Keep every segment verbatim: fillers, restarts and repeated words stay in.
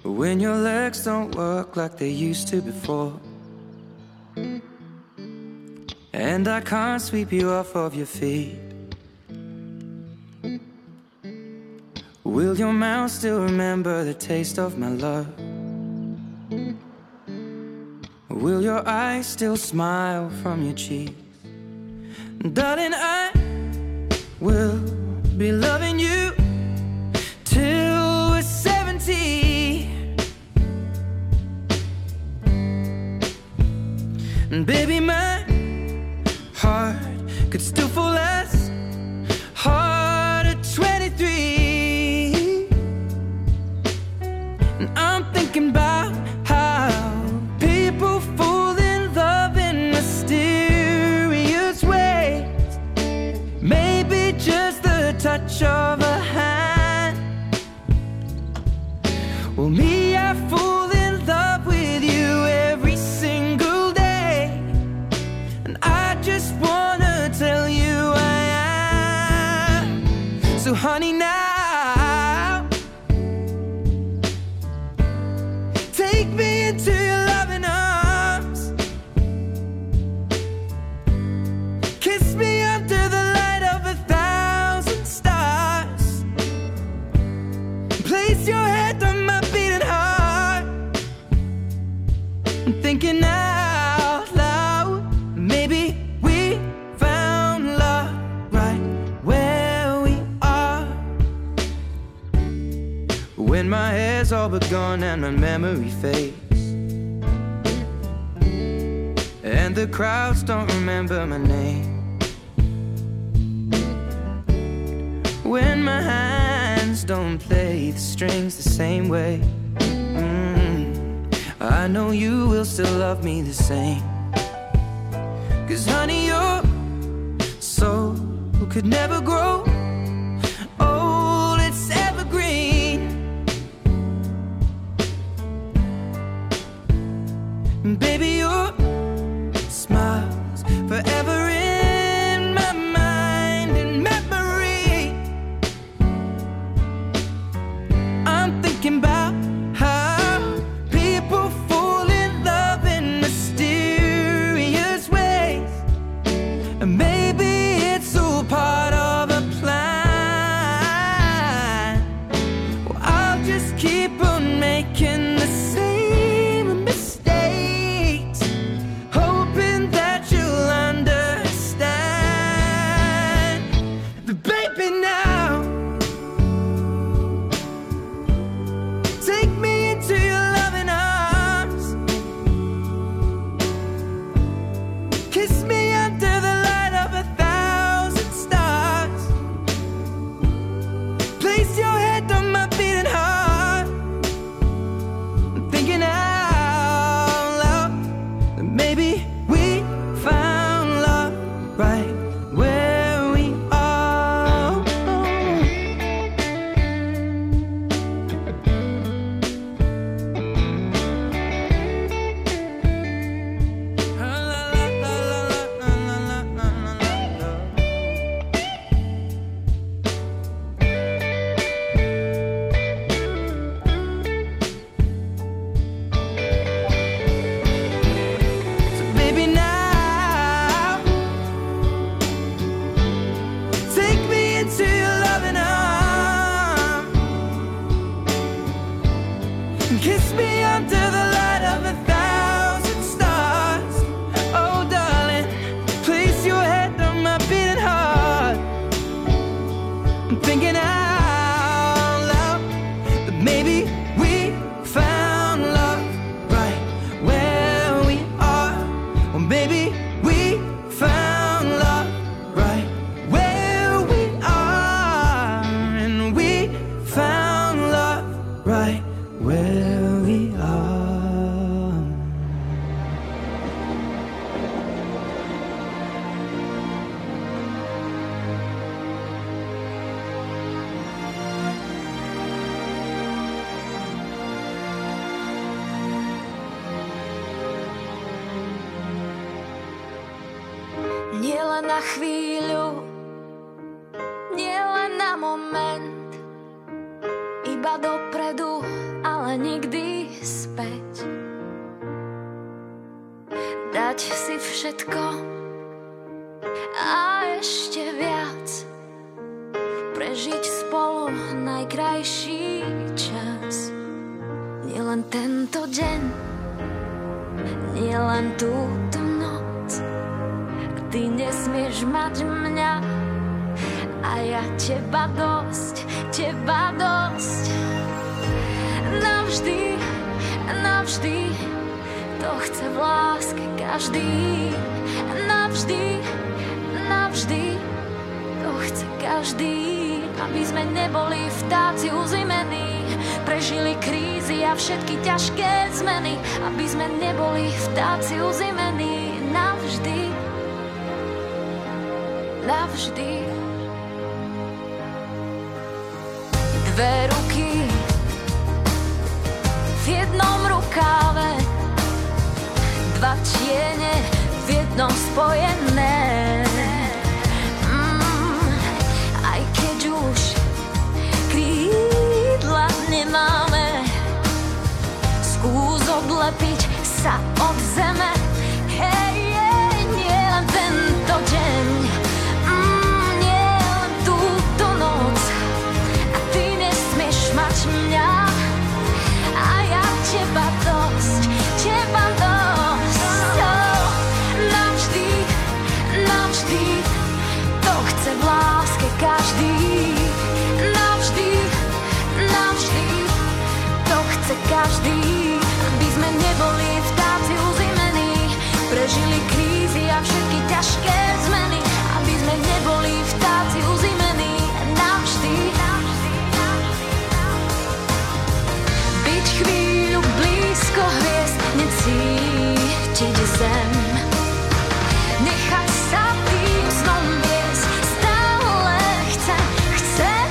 When your legs don't work like they used to before, and I can't sweep you off of your feet, will your mouth still remember the taste of my love? Will your eyes still smile from your cheeks? Darling, I will be loving you till we're seventy. And baby, my heart could still fall as hard at twenty-three. And I'm thinking about how people fall in love in mysterious ways. Maybe just the touch of a hand. Well, me, I fall in love with you every single day, and I just wanna tell you I am. So honey, now take me into your loving arms. Kiss me under the light of a thousand stars. Place your head on my beating heart. I'm thinking out loud, maybe we found love right where we are. When my hair's all but gone and my memory fades, and the crowds don't remember my name, when my hands don't play the strings the same way, mm, I know you will still love me the same. Cause honey, your soul could never grow old, it's evergreen. And baby, your smile's forever in my mind and memory. I'm thinking about how people fall in love in mysterious ways, and maybe it's all part of a plan. Well, I'll just keep on making the same mistakes, hoping that you'll understand. But baby, now take me into your loving arms. Kiss me under the light of a thousand stars. Place your head on my beating heart. I'm thinking out loud that maybe we found love right where we are. So baby, now take me into your loving arms. Kiss me under the light of a thousand stars. Oh darling, place your head on my beating heart. I'm thinking out loud that maybe we found love right where we are. Or maybe we found love right where we are. And we found love right where we are. Nielen na chvíľu, nielen na moment, iba dopredu a ale nikdy späť. Dať si všetko a ešte viac, prežiť spolu najkrajší čas. Nielen tento deň, nielen túto noc, ty nesmieš mať mňa a ja teba dosť, teba dosť. Navždy, navždy, to chce v láske každý. Navždy, navždy, to chce každý. Aby sme neboli vtáci uzimení, prežili krízy a všetky ťažké zmeny. Aby sme neboli vtáci uzimení navždy, navždy. Dve ruky v jednom rukáve, dva tiene v jednom spojené. Mm, aj keď už krídla nemáme, skús odlepiť sa od zeme. Hej, hej, nie len tento deň, mm, nie len túto noc, a ty nesmieš mať mňa a ja teba dosť, teba dosť. Oh, navždy, navždy, to chce v láske každý. Navždy, navždy, to chce každý. Aby sme neboli vtáci uzimení, prežili krízy a všetky ťažké zmeny. Aby sme neboli vtáci uzimení navždy. Byť chvíľu blízko hviezd, necítiť zem, nechať sa tým snom viesť, stále chcem, chcem.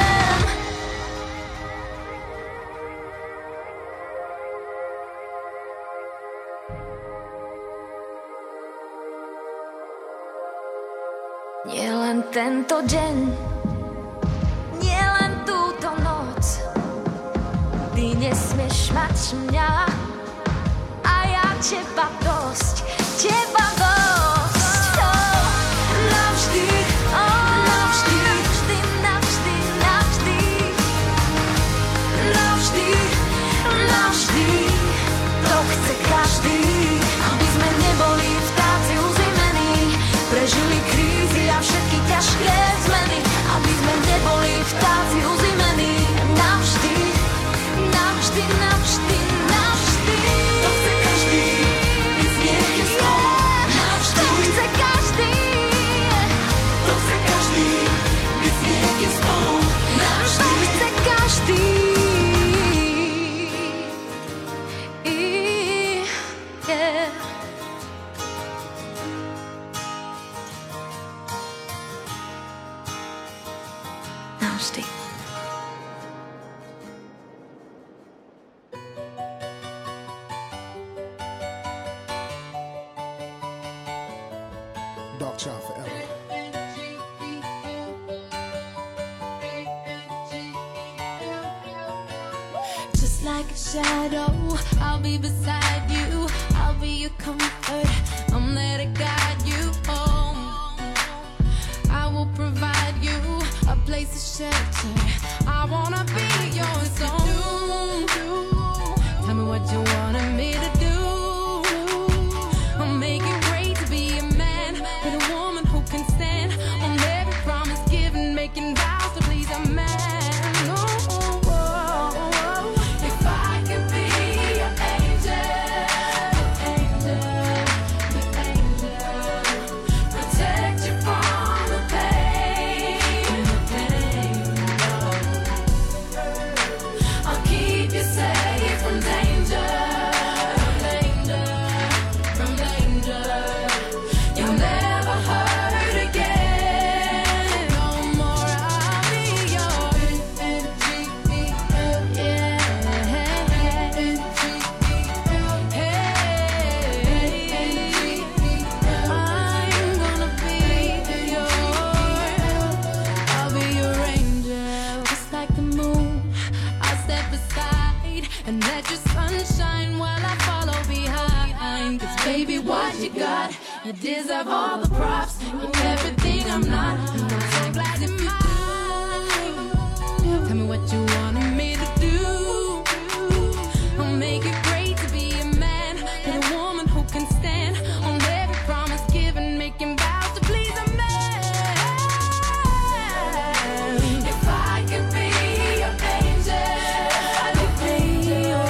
Nie len tento deň, nie len túto noc, ty nesmieš mať mňa a ja teba dosť, teba dosť. Oh, navždy, oh, navždy, navždy, navždy, navždy, navždy, navždy, to chce každý. Aby sme neboli vtáci uzimení, prežili krízy a všetky ťažké zmeny. Aby sme neboli vtáci uzimení navždy, navždy, navždy, navždy. To chce každý, nic nie je zlo. Navždy. To chce každý, to chce každý, nic nie je zlo. Navždy. To chce každý. Yeah. Navždy. Dark Child forever. Just like a shadow, I'll be beside you. I'll be your comfort. I'm there to guide you home. I will provide you a place to shelter. I wanna be your soul. Tell me what you wanted me to do. I'll make it great to be a man with a woman who can stand on every promise given, making vows to please a man. Oh, oh, oh, oh. If I could be your angel, angel, your angel, protect you from the pain, the pain. and let your sun shine while I follow behind. Cause baby, what you got, you deserve all the props. You're everything I'm not, and I'm so glad you're mine. Tell me what you wanted me to do. I'll make it great to be a man with a woman who can stand on every promise given, making vows to please a man. If I could be your angel, I could be your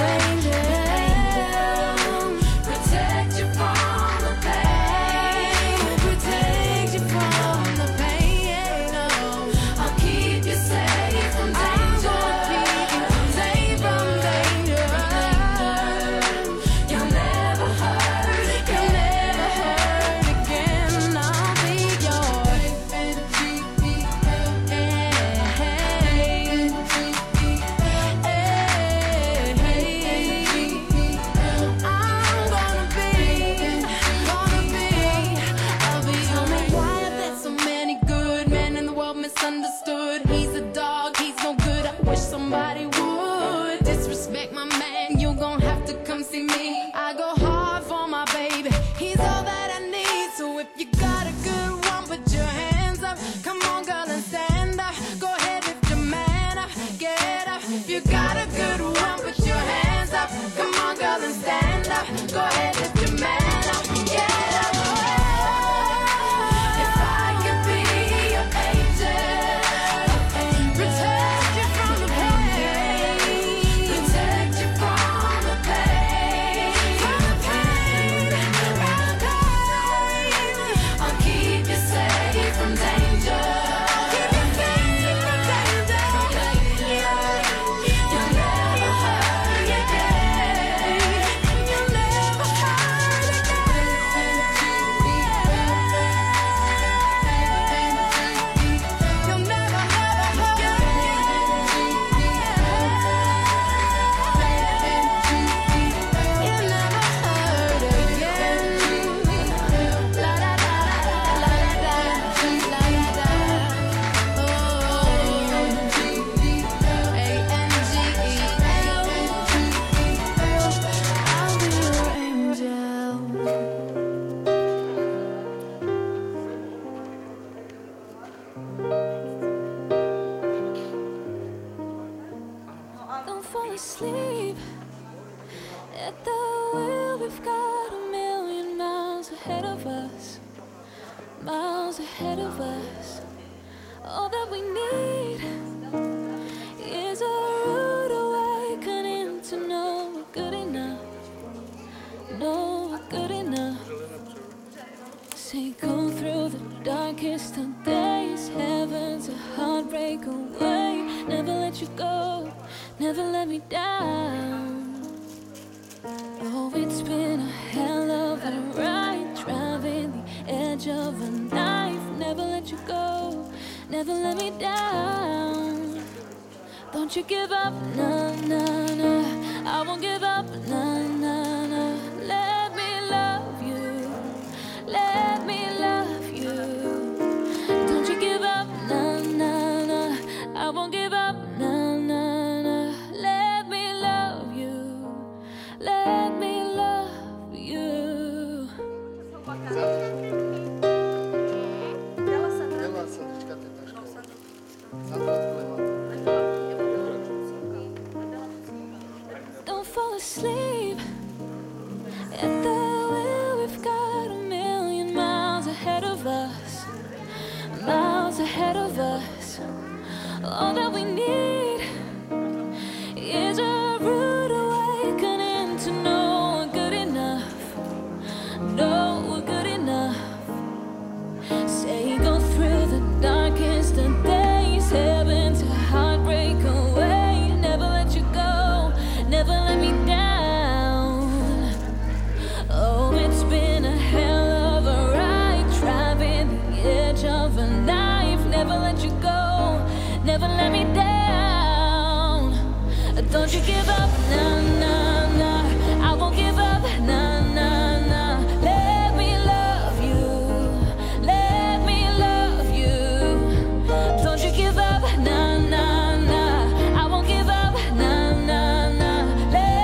angel. Protect you from the pain, protect you from the pain. No, I'll keep you safe from danger, keep you safe from danger. You'll never hurt, you'll never hurt again. I'll be yours. I'm gonna be, gonna be, I'll be your man. Why are there so many good men in the world misunderstood? He's a dog, he's no good. I wish somebody would disrespect my man. You gon' have to come see me. I go hard for my baby. He's all that I need. So if you got a good one, put your hands up. Come on, girl, and stand up. Go ahead, lift your man up. Get up. If you got a good one, put your hands up. Come on, girl, and stand up. Go ahead, lift your man up. Get up. If I could be your angel, protect you from the pain, protect you from the pain, from the pain, from the pain. I'll keep you safe from danger, keep you safe from danger. You'll never hurt again. You'll never hurt again. You'll never, never hurt You'll never hurt again. La da da la da da la da da. Oh, A N G E L. I'll be your angel. Don't fall asleep at the wheel. We've got a million miles ahead of us, miles ahead of us. All that we need is a rude awakening to know we're good enough, know we're good enough. Say go through the darkest of days, heaven's a heartbreak away. Never let you go, never let me down. Oh, it's been a hell of a ride, driving the edge of a knife. Never let you go, never let me down. Don't you give up, nah, nah, nah. I won't give up, nah, nah, nah. Let me love you, let me love you. Don't you give up, nah, nah, nah. I won't give up, nah, nah, nah. Let me love you, let me love you. Dela sanduíčka, to je tá škola. Don't fall asleep at the wheel. We've got a million miles ahead of us, miles ahead of us. All that we need is a rude awakening to know we're good enough, know we're good enough. Say go through the darkest of days, heaven to heartbreak away. Never let you go, never let me down. Oh, it's been a hell of a ride, driving the edge of a knife. Never let you go, never let me down. Don't you give up, nah, nah, nah. I won't give up, nah, nah, nah. Let me love you, let me love you. Don't you give up, nah, nah, nah. I won't give up, nah, nah, nah. Let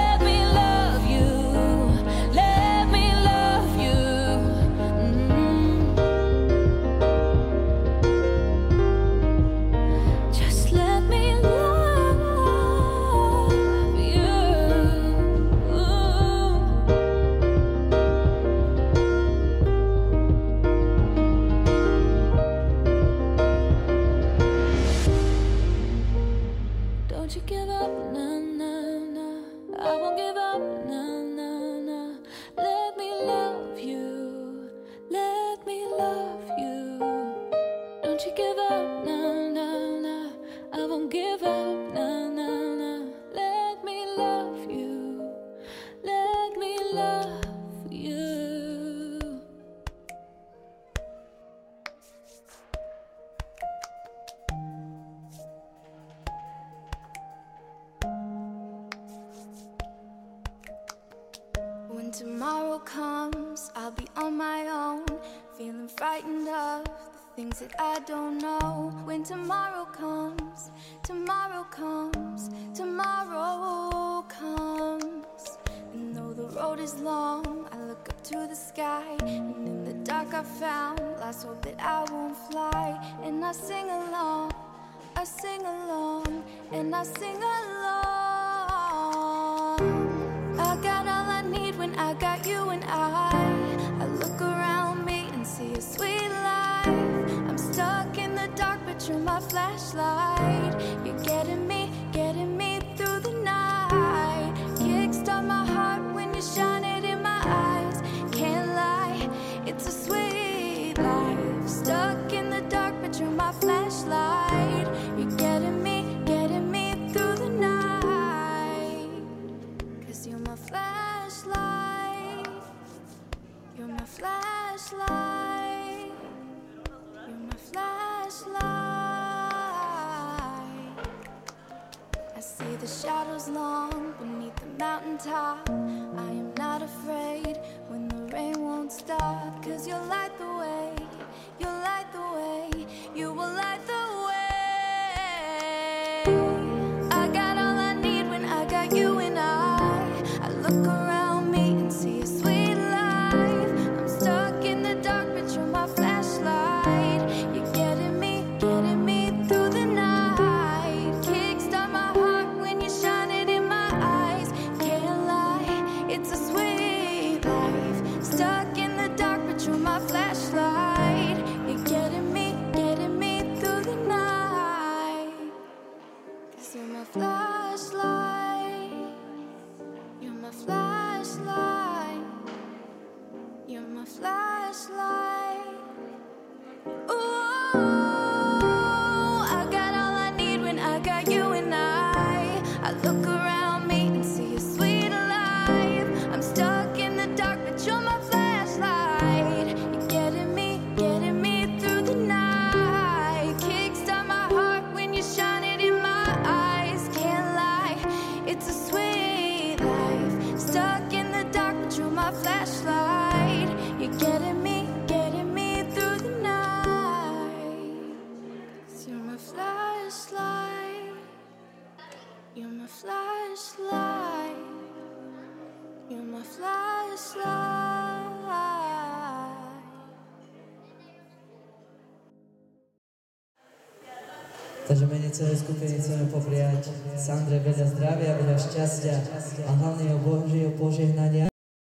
tomorrow comes, I'll be on my own, feeling frightened of the things that I don't know. When tomorrow comes, tomorrow comes, tomorrow comes. And though the road is long, I look up to the sky, and in the dark I found lost hope that I won't fly. And I sing along, I sing along, and I sing along. I got all I need when I got you and I. I look around me and see a sweet life. I'm stuck in the dark, but you're my flashlight. You're getting me, getting me through the night. Kickstart my heart when you shine it in my eyes. Can't lie, it's a sweet life. Stuck in the dark, but you're my flashlight. You're getting me, getting me through the night. Cause you're my flashlight. You're my flashlight. You're my flashlight. I see the shadows long beneath the mountaintop. I am not afraid when the rain won't stop. Cause you'll light the way, you'll light the way, you will light the way. I got all I need when I got you and I. I look around me and see a sweet life. I'm stuck in the dark, but you're my flashlight. You're getting me, getting me through the night. Kickstart my heart when you shine it in my eyes. Can't lie, it's a sweet life. Stuck in the dark, but you're my flashlight. You're getting me, getting me through the night. Cause you're my flashlight. You're my flashlight. You're my flashlight. Ooh, I got all I need when I got you and I. I look around me and see a sweet life. I'm stuck in the dark, but you're my flashlight. You're getting me, getting me through the night. Kickstart my heart when you shine it in my eyes. Can't lie, it's a sweet life. Stuck in the dark, but you're my flashlight. You're getting me, getting me through the night. 'Cause you're my flashlight. You're my flashlight. You're my flashlight. Takže mene celej skupiny chceme popriať Sandre veľa zdravia, veľa šťastia a hlavne Božieho požehnania.